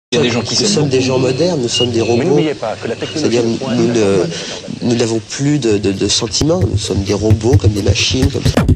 Il y a des gens qui nous sommes des gens modernes, nous sommes des robots. Mais n'oubliez pas que la technologie... C'est-à-dire nous n'avons plus de sentiments, nous sommes des robots comme des machines, comme ça.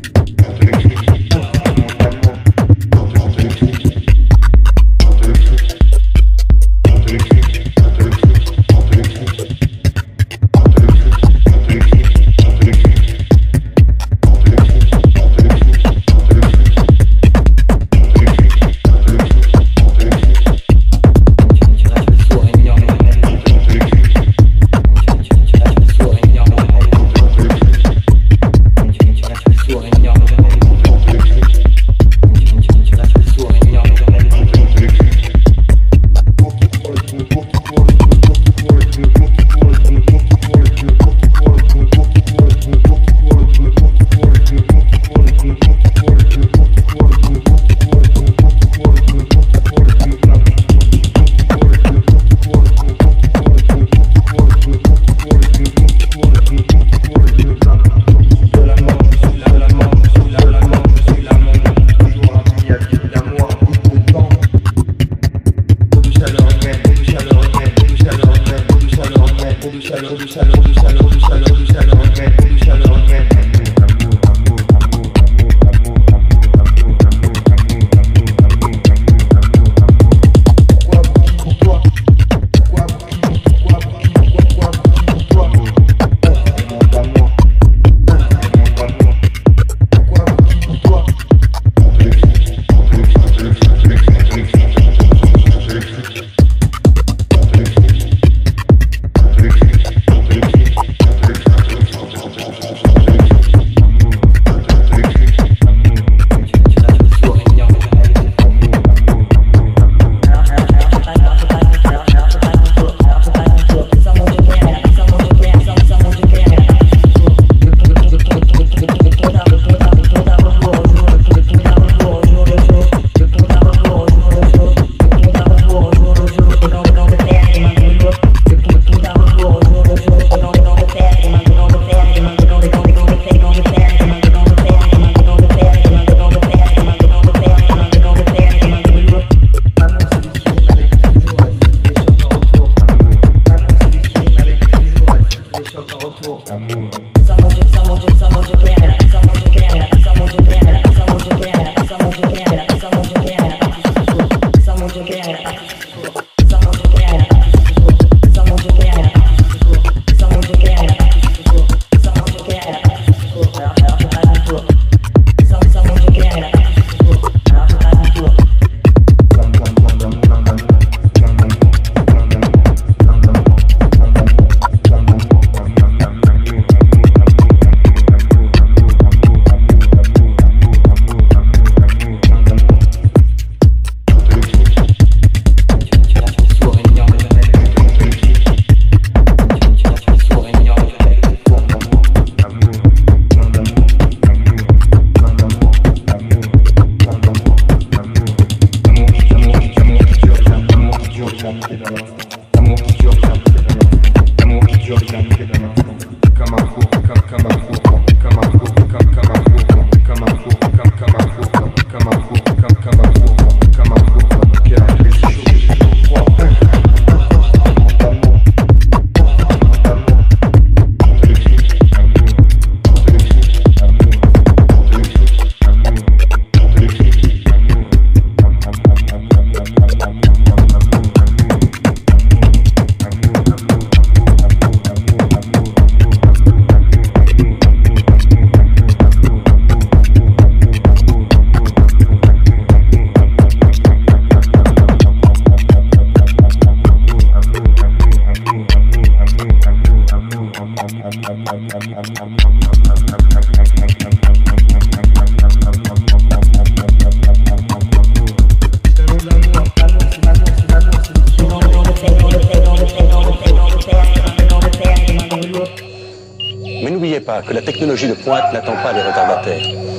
Mais n'oubliez pas que la technologie de pointe n'attend pas les retardataires.